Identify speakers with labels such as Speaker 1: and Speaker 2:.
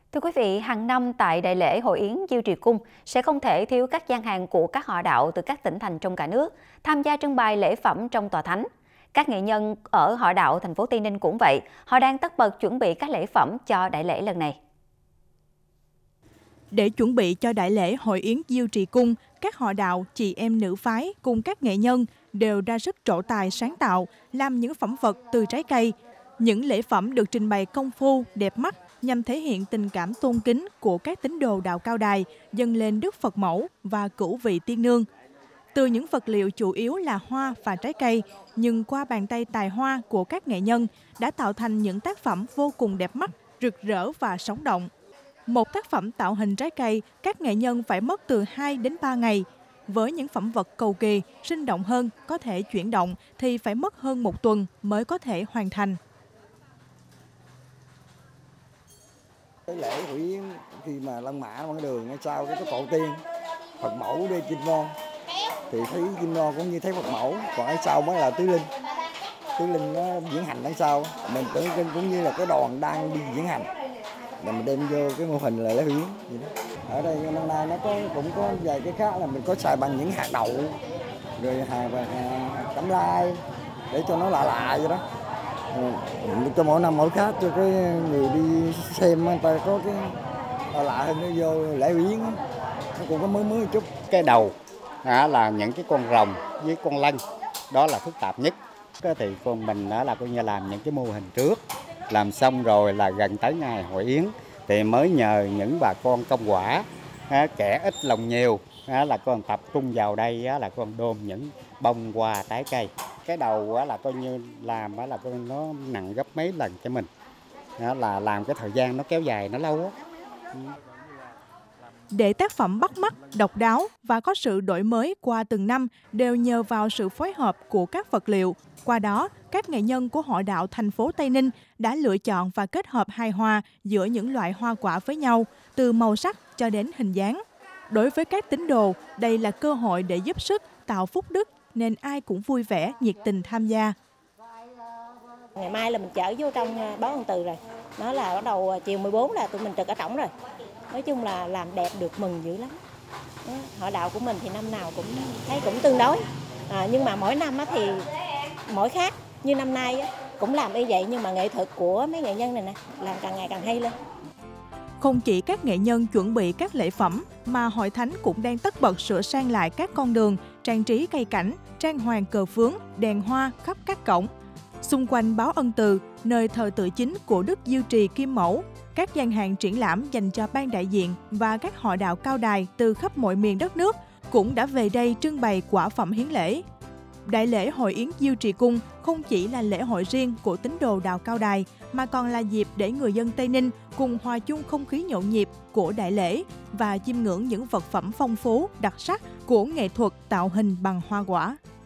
Speaker 1: Thưa quý vị, hàng năm tại Đại lễ Hội Yến Diêu Trì Cung sẽ không thể thiếu các gian hàng của các họ đạo từ các tỉnh thành trong cả nước tham gia trưng bày lễ phẩm trong tòa thánh. Các nghệ nhân ở họ đạo thành phố Tây Ninh cũng vậy, họ đang tất bật chuẩn bị các lễ phẩm cho đại lễ lần này.
Speaker 2: Để chuẩn bị cho đại lễ Hội Yến Diêu Trì Cung, các họ đạo, chị em nữ phái cùng các nghệ nhân đều ra sức trổ tài sáng tạo, làm những phẩm vật từ trái cây. Những lễ phẩm được trình bày công phu, đẹp mắt nhằm thể hiện tình cảm tôn kính của các tín đồ đạo Cao Đài dâng lên Đức Phật Mẫu và Cửu Vị Tiên Nương. Từ những vật liệu chủ yếu là hoa và trái cây, nhưng qua bàn tay tài hoa của các nghệ nhân đã tạo thành những tác phẩm vô cùng đẹp mắt, rực rỡ và sống động. Một tác phẩm tạo hình trái cây, các nghệ nhân phải mất từ 2 đến 3 ngày. Với những phẩm vật cầu kỳ, sinh động hơn, có thể chuyển động thì phải mất hơn 1 tuần mới có thể hoàn thành.
Speaker 3: Cái lễ Hội Yến khi mà lân mã bằng đường ngay sau cái tổ tiên Phật Mẫu đi Chim Non thì thấy Chim Non cũng như thấy Phật Mẫu, còn ở sau mới là Tứ Linh. Tứ Linh nó diễn hành đằng sau, mình tưởng cũng như là cái đoàn đang đi diễn hành, là mình đem vô cái mô hình là lễ Hội Yến vậy đó. Ở đây năm nay nó cũng có vài cái khác là mình có xài bằng những hạt đậu rồi hạt cẩm lai để cho nó lạ lạ vậy đó. Cho mỗi năm mỗi khác, cho cái người đi xem người ta có cái lạ hơn, nó vô lễ Hội Yến nó cũng có mới một chút.
Speaker 4: Cái đầu là những cái con rồng với con lân, đó là phức tạp nhất. Thì con mình là coi như làm những cái mô hình trước, làm xong rồi là gần tới ngày Hội Yến thì mới nhờ những bà con công quả kẻ ít lòng nhiều là con tập trung vào đây là con đôn những bông hoa trái cây. Cái đầu là coi như làm là coi nó nặng gấp mấy lần cho mình, là làm cái thời gian nó kéo dài nó lâu á.
Speaker 2: Để tác phẩm bắt mắt, độc đáo và có sự đổi mới qua từng năm đều nhờ vào sự phối hợp của các vật liệu. Qua đó, các nghệ nhân của họ đạo thành phố Tây Ninh đã lựa chọn và kết hợp hài hòa giữa những loại hoa quả với nhau, từ màu sắc cho đến hình dáng. Đối với các tín đồ, đây là cơ hội để giúp sức, tạo phúc đức, nên ai cũng vui vẻ, nhiệt tình tham gia.
Speaker 5: Ngày mai là mình chở vô trong Báo Ân Từ rồi. Nó là bắt đầu chiều 14 là tụi mình trực ở trỏng rồi. Nói chung là làm đẹp được mừng dữ lắm. Họ đạo của mình thì năm nào cũng thấy cũng tương đối. Nhưng mà mỗi năm thì mỗi khác. Như năm nay cũng làm y vậy, nhưng mà nghệ thuật của mấy nghệ nhân này nè làm càng ngày càng hay lên.
Speaker 2: Không chỉ các nghệ nhân chuẩn bị các lễ phẩm, mà hội thánh cũng đang tất bật sửa sang lại các con đường, trang trí cây cảnh, trang hoàng cờ phướng, đèn hoa khắp các cổng. Xung quanh Báo Ân Từ, nơi thờ tự chính của Đức Diêu Trì Kim Mẫu, các gian hàng triển lãm dành cho ban đại diện và các họ đạo Cao Đài từ khắp mọi miền đất nước cũng đã về đây trưng bày quả phẩm hiến lễ. Đại lễ Hội Yến Diêu Trì Cung không chỉ là lễ hội riêng của tín đồ đạo Cao Đài, mà còn là dịp để người dân Tây Ninh cùng hòa chung không khí nhộn nhịp của đại lễ và chiêm ngưỡng những vật phẩm phong phú, đặc sắc của nghệ thuật tạo hình bằng hoa quả.